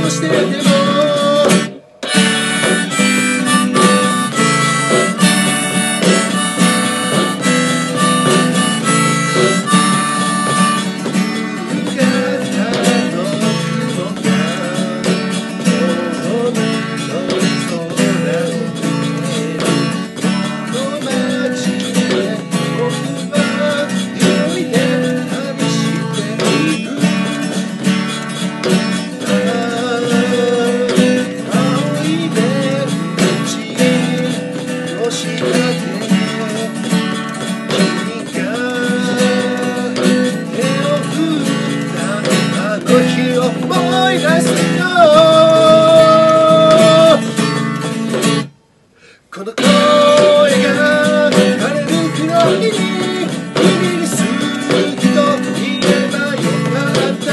してても思い出すよこの声が枯れるくらいに君に好きと言えばよかった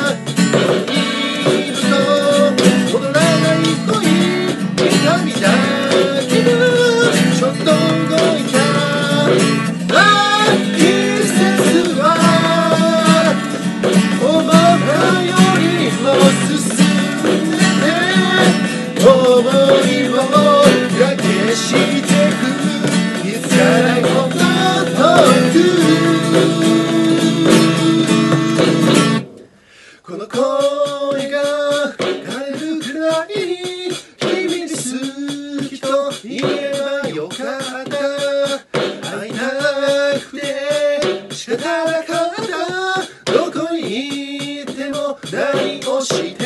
二度と戻らない恋痛みだけどちょっと動いた季節は思ったよりも進んでて思いをがけしてくいつからこんな遠くこの声が枯れるくらいに君に好きと言えばよかった会いたくて仕方なかったどこにいても何をして